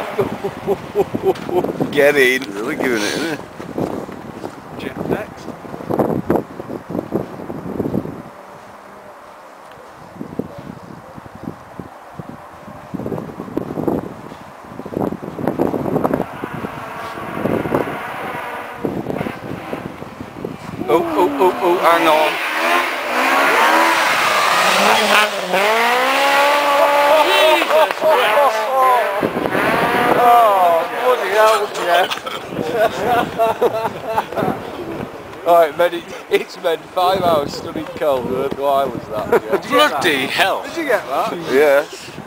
Get in. Really giving it, isn't it? Jeff next. Oh, hang on. Right, men, it's been 5 hours stood in cold. Why was that? Yeah. Bloody hell. Did you get that? Yeah.